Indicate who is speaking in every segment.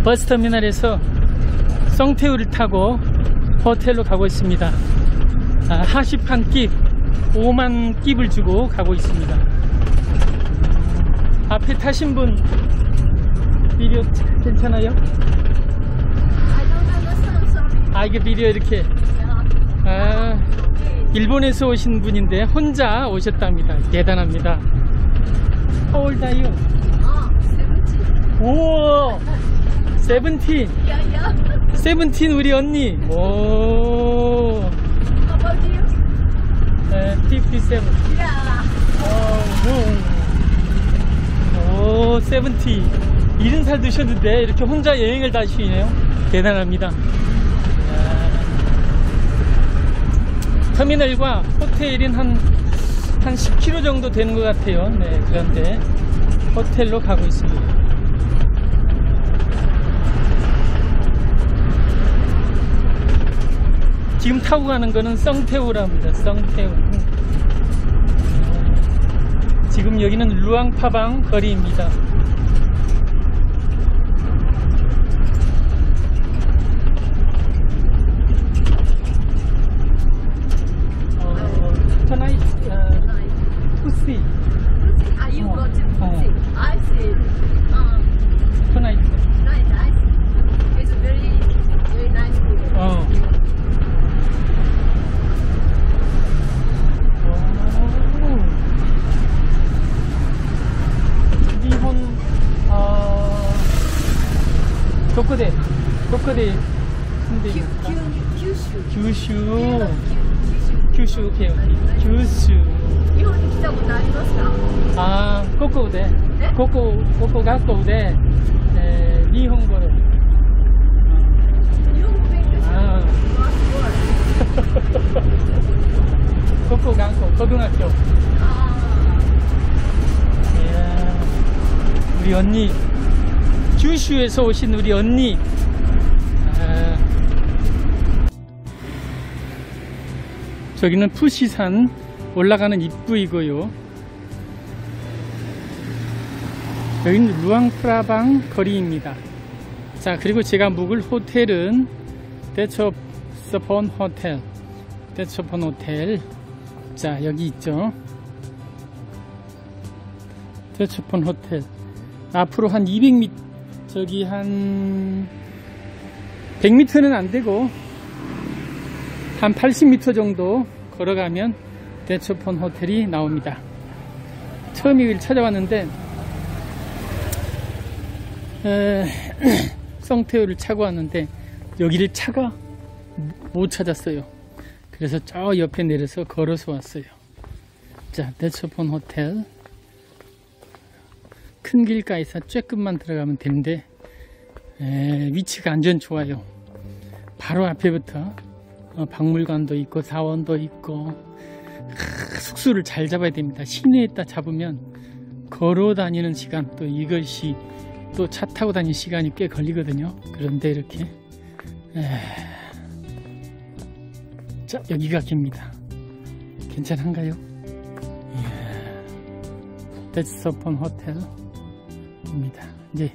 Speaker 1: 버스터미널에서 성태우를 타고 호텔로 가고 있습니다. 하시판 깁 5만 깁을 주고 가고 있습니다. 앞에 타신 분 비디오 괜찮아요? 이게 비디오 이렇게 일본에서 오신 분인데 혼자 오셨답니다. 대단합니다. How old are you?
Speaker 2: 17.
Speaker 1: 오, 17. 17 우리 언니. 오.
Speaker 2: How about you?
Speaker 1: 57. 오, 70. 70살 드셨는데 이렇게 혼자 여행을 다니시네요. 대단합니다. 터미널과 호텔인 한 10km 정도 되는 것 같아요. 네, 그런데 호텔로 가고 있습니다. 지금 타고 가는 거는 성태우랍니다. 성태우. 지금 여기는 루앙파방 거리입니다. Tonight, Pussy.
Speaker 2: Are you go to Pussy? I see.
Speaker 1: Tonight.
Speaker 2: Nice, nice. It's very nice food.
Speaker 1: 일본 도코데 규슈 오케이 규슈
Speaker 2: 日本に来たことありますか?
Speaker 1: ここ学校で日本語で
Speaker 2: 日本語勉強した。すごい。
Speaker 1: ここ学校고등학교. 우리 언니 규슈에서 오신 우리 언니. 저기는 푸시산 올라가는 입구이고요. 여기는 루앙프라방 거리입니다. 자, 그리고 제가 묵을 호텔은 대초폰 호텔. 자, 여기 있죠. 대초폰 호텔. 앞으로 한 200m, 저기 한 100m는 안 되고 한 80m 정도 걸어가면 대초폰 호텔이 나옵니다. 처음 여기를 찾아왔는데 성태우를 차고 왔는데 여기를 차가 못 찾았어요. 그래서 저 옆에 내려서 걸어서 왔어요. 자, 대초폰 호텔 큰 길가에서 쬐끔만 들어가면 되는데 위치가 완전 좋아요. 바로 앞에부터 박물관도 있고 사원도 있고 숙소를 잘 잡아야 됩니다. 시내에다 잡으면 걸어 다니는 시간 또 이것이 또 차 타고 다니는 시간이 꽤 걸리거든요. 그런데 이렇게 자, 여기가 깁니다. 괜찮은가요? 대초폰 호텔입니다. 이제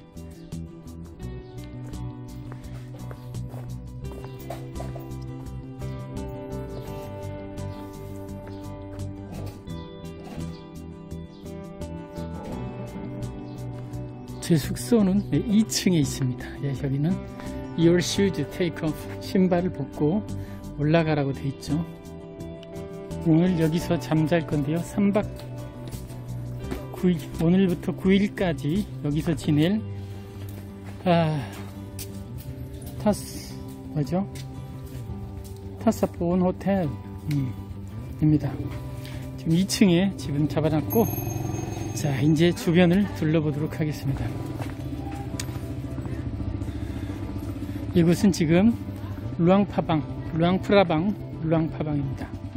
Speaker 1: 제 숙소는 2층에 있습니다. 여기는 Your shoes take off. 신발을 벗고 올라가라고 되어 있죠. 오늘 여기서 잠잘 건데요. 3박 9일, 오늘부터 9일까지 여기서 지낼 타사폰 호텔 입니다. 지금 2층에 집은 잡아놨고, 자, 이제 주변을 둘러보도록 하겠습니다. 이곳은 지금 루앙파방입니다.